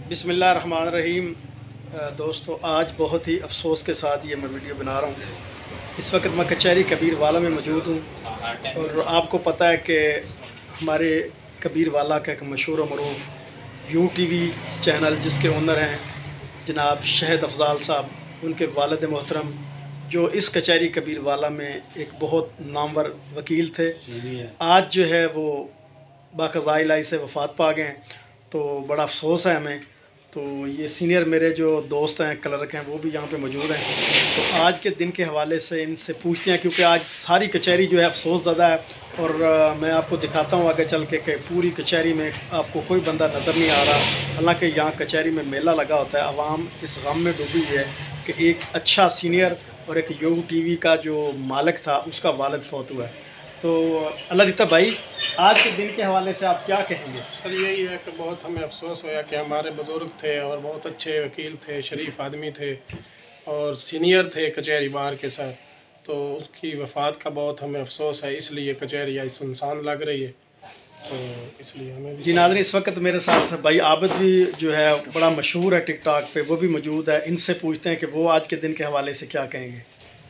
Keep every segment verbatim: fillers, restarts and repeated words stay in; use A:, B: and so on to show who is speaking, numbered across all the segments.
A: बिस्मिल्लाहिर्रहमानिर्रहीम। दोस्तों, आज बहुत ही अफसोस के साथ ये मैं वीडियो बना रहा हूँ। इस वक्त मैं कचहरी कबीर वाला में मौजूद हूँ और आपको पता है कि हमारे कबीर वाला का एक मशहूर मरूफ यू टी वी चैनल जिसके ओनर हैं जनाब शहद अफजाल साहब, उनके वालिद मोहतरम जो इस कचहरी कबीर वाला में एक बहुत नामवर वकील थे, आज जो है वो बाक़ज़ा इलाही से वफ़ात पा गए हैं। तो बड़ा अफसोस है हमें। तो ये सीनियर मेरे जो दोस्त हैं, क्लर्क हैं, वो भी यहाँ पे मौजूद हैं। तो आज के दिन के हवाले से इनसे पूछते हैं, क्योंकि आज सारी कचहरी जो है अफसोस ज़्यादा है। और आ, मैं आपको दिखाता हूँ आगे चल के कि पूरी कचहरी में आपको कोई बंदा नज़र नहीं आ रहा। हालांकि यहाँ कचहरी में मेला लगा होता है। आवाम इस गम में डूबी हुई है कि एक अच्छा सीनियर और एक यू टी वी का जो मालिक था उसका वालिद फौत हुआ है। तो अल्लाह दिता भाई, आज के दिन के हवाले से आप क्या कहेंगे?
B: सर यही है कि बहुत हमें अफसोस होया कि हमारे बुज़ुर्ग थे और बहुत अच्छे वकील थे, शरीफ आदमी थे और सीनियर थे कचहरी बार के साथ। तो उसकी वफ़ात का बहुत हमें अफसोस है, इसलिए कचहरी आज सुनसान लग रही है। तो इसलिए हमें भी
A: जी नाज़रीन, इस वक्त मेरे साथ भाई आबिद भी जो है बड़ा मशहूर है टिकटॉक पे, वो भी मौजूद है। इनसे पूछते हैं कि वो आज के दिन के हवाले से क्या कहेंगे।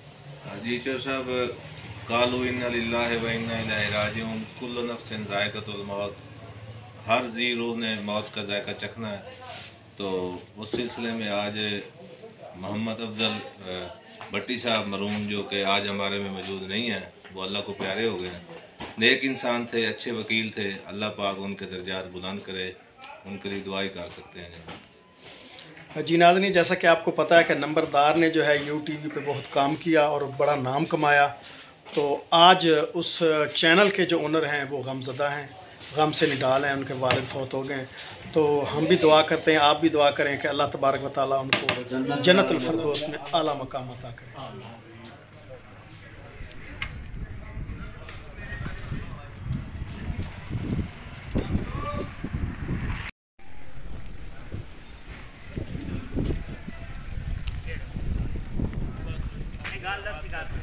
C: जी चौर साहब, कालू इन्ना लिल्लाहि व इन्ना इलैहि राजिऊन, कुल्लु नफ्सिन ज़ाइक़तुल मौत, हर जी रूह ने मौत का जायका चखना है। तो उस सिलसिले में आज मोहम्मद अफजल भट्टी साहब मरूम, जो कि आज हमारे में मौजूद नहीं हैं, वो अल्लाह को प्यारे हो गए हैं। नेक इंसान थे, अच्छे वकील थे। अल्लाह पाक उनके दर्जात बुलंद करे, उनके लिए दुआई कर सकते हैं।
A: जी नाज़रीन, जैसा कि आपको पता है कि नंबरदार ने जो है यू टी वी पे बहुत काम किया और बड़ा नाम कमाया। तो आज उस चैनल के जो ओनर हैं वो गमज़दा हैं, गम से निडाल हैं, उनके वालिद फौत हो गए। तो हम भी दुआ करते हैं, आप भी दुआ करें कि अल्लाह तबारक व तआला उनको जन्नतुल फिरदौस में आला मकाम अता करे।
D: गाल दस